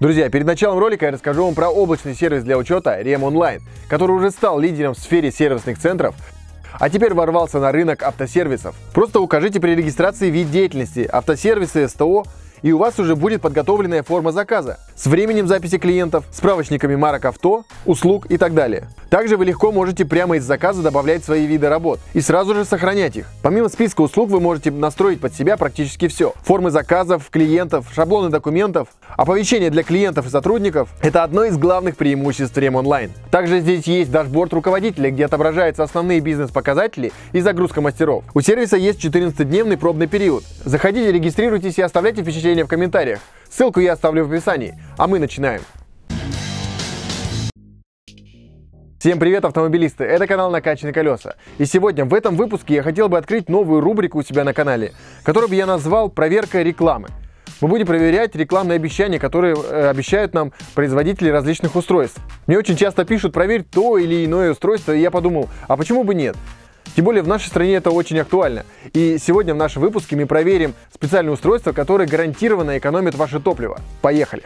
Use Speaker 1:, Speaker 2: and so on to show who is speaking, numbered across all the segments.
Speaker 1: Друзья, перед началом ролика я расскажу вам про облачный сервис для учета REM-Online, который уже стал лидером в сфере сервисных центров, а теперь ворвался на рынок автосервисов. Просто укажите при регистрации вид деятельности автосервисы, СТО, и у вас уже будет подготовленная форма заказа с временем записи клиентов, справочниками марок авто, услуг и так далее. Также вы легко можете прямо из заказа добавлять свои виды работ и сразу же сохранять их. Помимо списка услуг вы можете настроить под себя практически все. Формы заказов, клиентов, шаблоны документов, оповещения для клиентов и сотрудников – это одно из главных преимуществ REM-Online. Также здесь есть дашборд руководителя, где отображаются основные бизнес-показатели и загрузка мастеров. У сервиса есть 14-дневный пробный период. Заходите, регистрируйтесь и оставляйте впечатления в комментариях. Ссылку я оставлю в описании. А мы начинаем. Всем привет, автомобилисты! Это канал «Накачанные колеса». И сегодня в этом выпуске я хотел бы открыть новую рубрику у себя на канале, которую бы я назвал «Проверка рекламы». Мы будем проверять рекламные обещания, которые обещают нам производители различных устройств. Мне очень часто пишут: проверь то или иное устройство, и я подумал, а почему бы нет? Тем более в нашей стране это очень актуально. И сегодня в нашем выпуске мы проверим специальное устройство, которое гарантированно экономит ваше топливо. Поехали!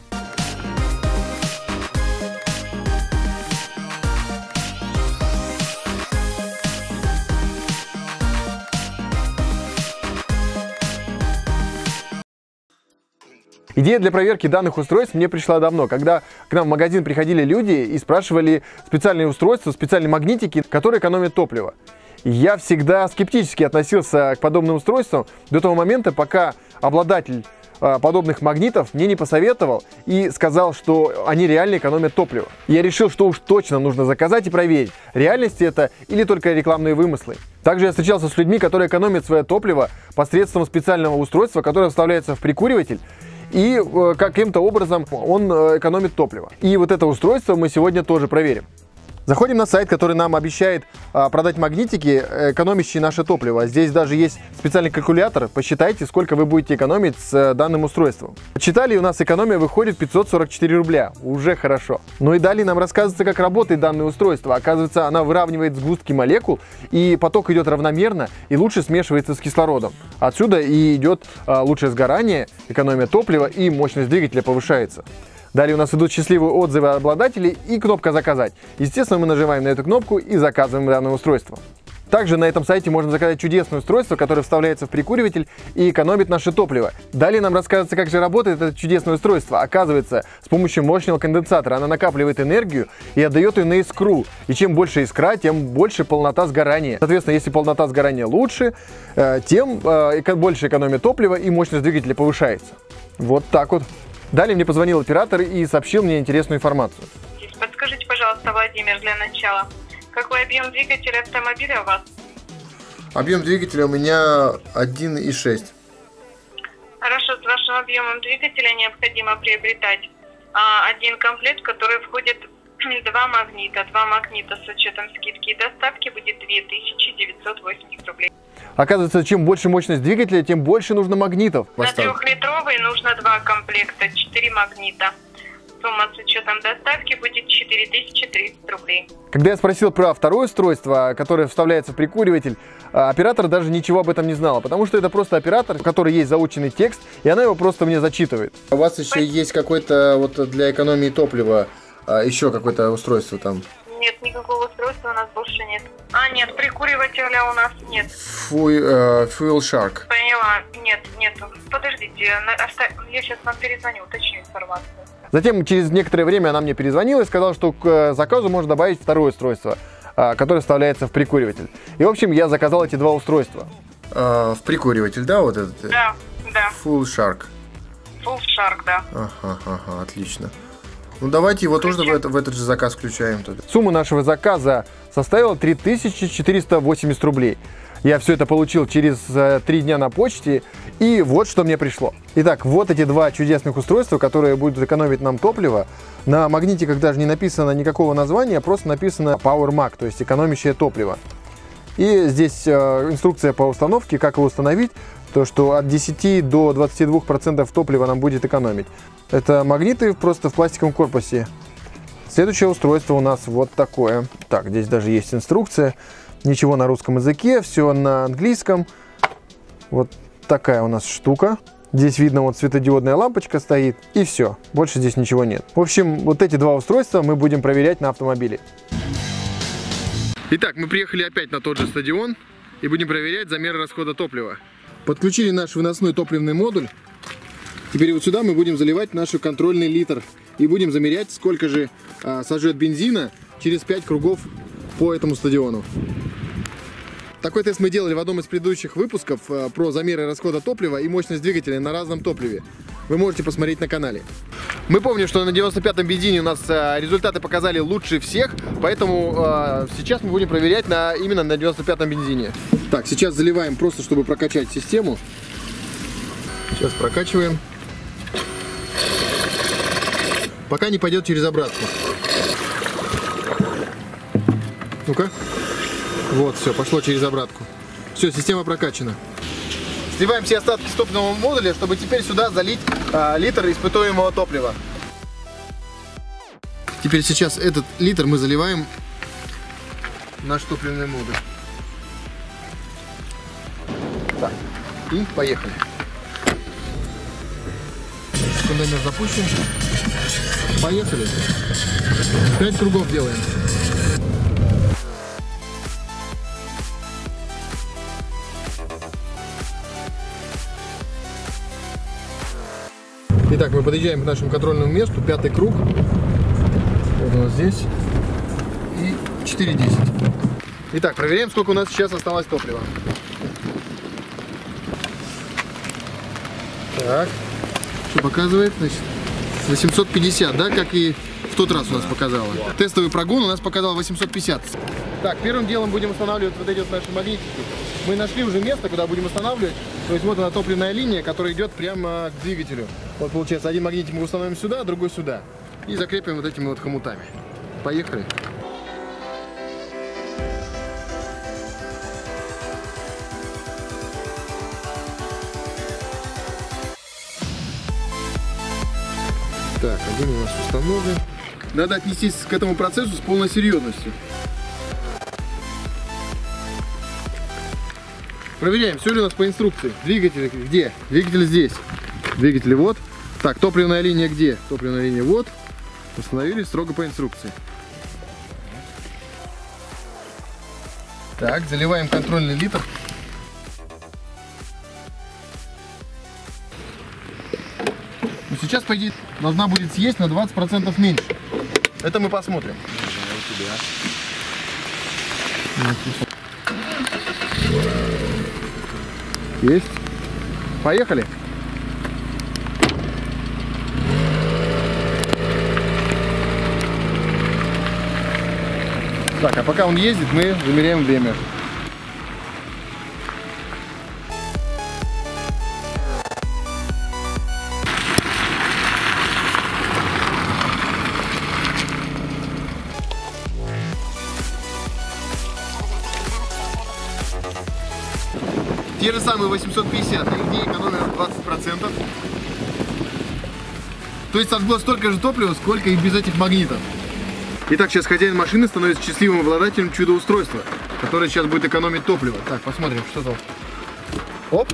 Speaker 1: Идея для проверки данных устройств мне пришла давно, когда к нам в магазин приходили люди и спрашивали специальные устройства, специальные магнитики, которые экономят топливо. Я всегда скептически относился к подобным устройствам до того момента, пока обладатель подобных магнитов мне не посоветовал и сказал, что они реально экономят топливо. Я решил, что уж точно нужно заказать и проверить, реальность это или только рекламные вымыслы. Также я встречался с людьми, которые экономят свое топливо посредством специального устройства, которое вставляется в прикуриватель, и каким-то образом он экономит топливо. И вот это устройство мы сегодня тоже проверим. Заходим на сайт, который нам обещает продать магнитики, экономящие наше топливо. Здесь даже есть специальный калькулятор. Посчитайте, сколько вы будете экономить с данным устройством. Подсчитали, и у нас экономия выходит 544 рубля. Уже хорошо. Ну и далее нам рассказывается, как работает данное устройство. Оказывается, она выравнивает сгустки молекул, и поток идет равномерно и лучше смешивается с кислородом. Отсюда и идет лучшее сгорание, экономия топлива, и мощность двигателя повышается. Далее у нас идут счастливые отзывы обладателей и кнопка «Заказать». Естественно, мы нажимаем на эту кнопку и заказываем данное устройство. Также на этом сайте можно заказать чудесное устройство, которое вставляется в прикуриватель и экономит наше топливо. Далее нам рассказывается, как же работает это чудесное устройство. Оказывается, с помощью мощного конденсатора она накапливает энергию и отдает ее на искру. И чем больше искра, тем больше полнота сгорания. Соответственно, если полнота сгорания лучше, тем больше экономия топлива и мощность двигателя повышается. Вот так вот. Далее мне позвонил оператор и сообщил мне интересную информацию.
Speaker 2: Подскажите, пожалуйста, Владимир, для начала, какой объем двигателя автомобиля у вас?
Speaker 3: Объем двигателя у меня 1,6.
Speaker 2: Хорошо, с вашим объемом двигателя необходимо приобретать один комплект, в который входит два магнита. Два магнита с учетом скидки и доставки будет 2980 рублей.
Speaker 1: Оказывается, чем больше мощность двигателя, тем больше нужно магнитов.
Speaker 2: На 3-литровый нужно 2 комплекта, 4 магнита. Сумма с учетом доставки будет 4030 рублей.
Speaker 1: Когда я спросил про второе устройство, которое вставляется в прикуриватель, оператор даже ничего об этом не знала, потому что это просто оператор, у которого есть заученный текст, и она его просто мне зачитывает.
Speaker 3: У вас еще есть какой-то вот для экономии топлива еще какое-то устройство там?
Speaker 2: Нет, никакого устройства у нас больше нет. Нет, прикуривателя у нас нет.
Speaker 3: Fuel Shark.
Speaker 2: Поняла, нету. Подождите, я сейчас вам перезвоню, уточню информацию.
Speaker 1: Затем через некоторое время она мне перезвонила и сказала, что к заказу можно добавить второе устройство, которое вставляется в прикуриватель. И в общем я заказал эти два устройства.
Speaker 3: В прикуриватель, да, вот этот?
Speaker 2: Да.
Speaker 3: Full Shark.
Speaker 2: Full Shark, да.
Speaker 3: Ага, отлично. Ну давайте его тоже в этот же заказ включаем тогда.
Speaker 1: Сумма нашего заказа составила 3480 рублей. Я все это получил через 3 дня на почте, и вот что мне пришло. Итак, вот эти два чудесных устройства, которые будут экономить нам топливо. На магнитиках даже не написано никакого названия, просто написано Power Mag, то есть экономящее топливо. И здесь инструкция по установке, как его установить, то что от 10 до 22% топлива нам будет экономить. Это магниты просто в пластиковом корпусе. Следующее устройство у нас вот такое. Так, здесь даже есть инструкция. Ничего на русском языке, все на английском. Вот такая у нас штука. Здесь видно, вот светодиодная лампочка стоит, и все. Больше здесь ничего нет. В общем, вот эти два устройства мы будем проверять на автомобиле. Итак, мы приехали опять на тот же стадион и будем проверять замеры расхода топлива. Подключили наш выносной топливный модуль. Теперь вот сюда мы будем заливать наш контрольный литр и будем замерять, сколько же сожжет бензина через 5 кругов по этому стадиону. Такой тест мы делали в одном из предыдущих выпусков про замеры расхода топлива и мощность двигателя на разном топливе. Вы можете посмотреть на канале. Мы помним, что на 95-м бензине у нас результаты показали лучше всех, поэтому сейчас мы будем проверять именно на 95-м бензине. Так, сейчас заливаем просто, чтобы прокачать систему. Сейчас прокачиваем. Пока не пойдет через обратку. Ну-ка. Вот, все, пошло через обратку. Все, система прокачана. Сливаем все остатки с топливного модуля, чтобы теперь сюда залить литр испытуемого топлива. Теперь сейчас этот литр мы заливаем в наш топливный модуль. Так, и поехали. Кондомер запущен. Поехали. 5 кругов делаем. Итак, мы подъезжаем к нашему контрольному месту, 5-й круг. Вот у нас здесь. И 4,10. Итак, проверяем, сколько у нас сейчас осталось топлива. Так, что показывает? Значит, 850, да, как и в тот раз у нас показало. Тестовый прогон у нас показал 850. Так, первым делом будем устанавливать вот эти вот наши магнитики. Мы нашли уже место, куда будем устанавливать. То есть вот она топливная линия, которая идет прямо к двигателю. Вот получается, один магнитик мы установим сюда, другой сюда. И закрепим вот этими вот хомутами. Поехали. Так, один у нас установлен. Надо отнестись к этому процессу с полной серьезностью. Проверяем, все ли у нас по инструкции. Двигатель где? Двигатель здесь. Двигатель вот. Так, топливная линия где? Топливная линия вот. Установили строго по инструкции. Так, заливаем контрольный литр. Ну, сейчас, по идее, должна будет съесть на 20% меньше. Это мы посмотрим. Есть. Поехали. Так, а пока он ездит, мы замеряем время. Те же самые 850, и где экономия 20%. То есть сожгло столько же топлива, сколько и без этих магнитов. Итак, сейчас хозяин машины становится счастливым обладателем чудо-устройства, которое сейчас будет экономить топливо. Так, посмотрим, что там. Оп!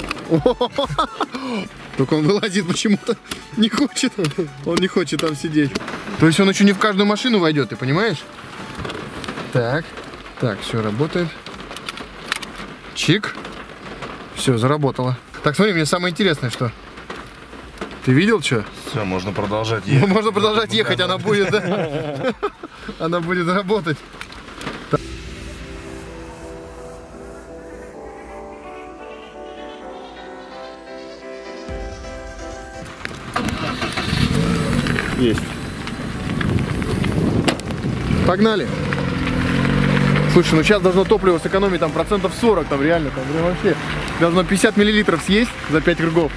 Speaker 1: Только он вылазит почему-то. Не хочет. Он не хочет там сидеть. То есть он еще не в каждую машину войдет, ты понимаешь? Так. Так, все работает. Чик. Все, заработало. Так, смотри, мне самое интересное, что... Ты видел, что?
Speaker 4: Все, можно продолжать ехать.
Speaker 1: Можно продолжать ехать, она будет, да? Она будет работать. Есть. Погнали. Слушай, ну сейчас должно топливо сэкономить там процентов 40, там реально, там вообще должно 50 миллилитров съесть за 5 кругов.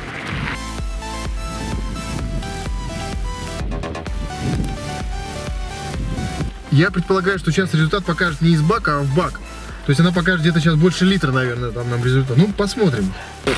Speaker 1: Я предполагаю, что сейчас результат покажет не из бака, а в бак. То есть она покажет где-то сейчас больше литра, наверное, там нам результат. Ну, посмотрим.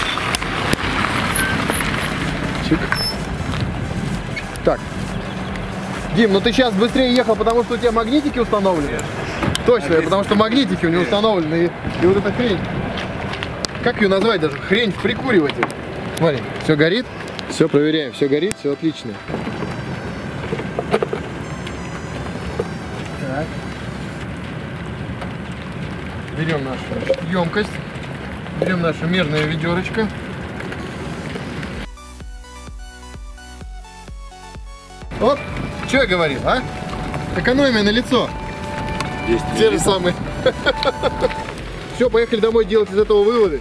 Speaker 1: Чик. Так. Дим, ну ты сейчас быстрее ехал, потому что у тебя магнитики установлены? Точно, потому что магнитики у него установлены. И вот эта хрень, как ее назвать даже? Хрень в прикуриватель.
Speaker 3: Смотри, все горит. Все проверяем, все горит, все отлично. Так. Берем нашу емкость, берем нашу мерное ведерочко. Вот, что я говорил, а? Экономия на лицо. Те же самые. Все, поехали домой делать из этого выводы.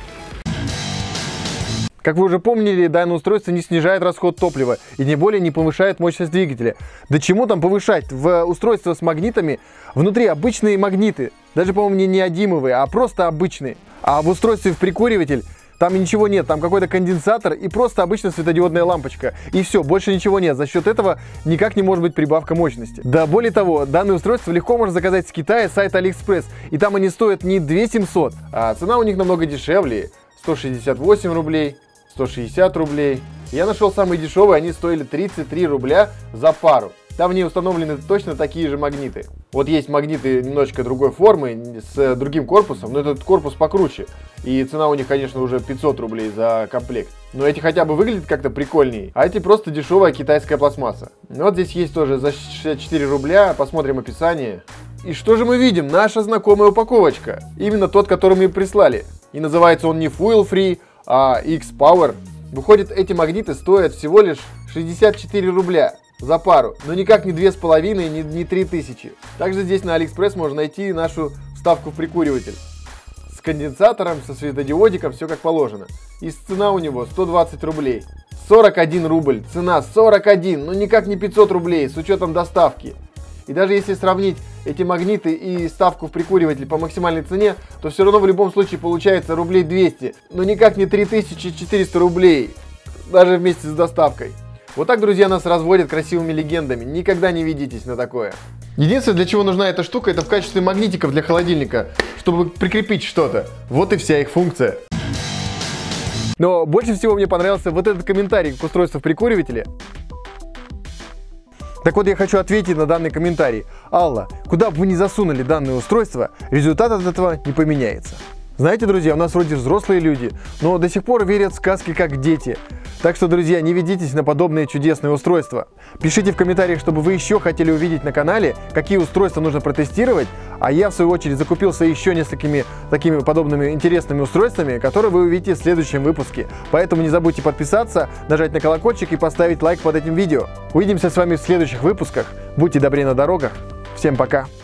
Speaker 1: Как вы уже помнили, данное устройство не снижает расход топлива и тем более не повышает мощность двигателя. Да чему там повышать? В устройство с магнитами внутри обычные магниты. Даже, по-моему, не неодимовые, а просто обычные. А в устройстве в прикуриватель там ничего нет. Там какой-то конденсатор и просто обычная светодиодная лампочка. И все, больше ничего нет. За счет этого никак не может быть прибавка мощности. Да более того, данное устройство легко можно заказать с Китая, с сайта AliExpress. И там они стоят не 2700, а цена у них намного дешевле. 168 рублей. 160 рублей. Я нашел самые дешевые, они стоили 33 рубля за пару. Там в ней установлены точно такие же магниты. Вот есть магниты немножечко другой формы, с другим корпусом, но этот корпус покруче. И цена у них, конечно, уже 500 рублей за комплект. Но эти хотя бы выглядят как-то прикольнее, а эти просто дешевая китайская пластмасса. Вот здесь есть тоже за 64 рубля, посмотрим описание. И что же мы видим? Наша знакомая упаковочка. Именно тот, который мы прислали. И называется он не Fuel Free, а X-Power. Выходит, эти магниты стоят всего лишь 64 рубля за пару, но никак не 2500, не 3000. Также здесь на AliExpress можно найти нашу вставку в прикуриватель. С конденсатором, со светодиодиком, все как положено. И цена у него 120 рублей. 41 рубль, цена 41, но никак не 500 рублей с учетом доставки. И даже если сравнить эти магниты и ставку в прикуриватель по максимальной цене, то все равно в любом случае получается рублей 200, но никак не 3400 рублей, даже вместе с доставкой. Вот так, друзья, нас разводят красивыми легендами, никогда не ведитесь на такое. Единственное, для чего нужна эта штука, это в качестве магнитиков для холодильника, чтобы прикрепить что-то. Вот и вся их функция. Но больше всего мне понравился вот этот комментарий к устройству в прикуривателе. Так вот, я хочу ответить на данный комментарий. Алла, куда бы вы ни засунули данное устройство, результат от этого не поменяется. Знаете, друзья, у нас вроде взрослые люди, но до сих пор верят в сказки как дети. Так что, друзья, не ведитесь на подобные чудесные устройства. Пишите в комментариях, чтобы вы еще хотели увидеть на канале, какие устройства нужно протестировать, а я, в свою очередь, закупился еще несколькими такими подобными интересными устройствами, которые вы увидите в следующем выпуске. Поэтому не забудьте подписаться, нажать на колокольчик и поставить лайк под этим видео. Увидимся с вами в следующих выпусках. Будьте добры на дорогах. Всем пока!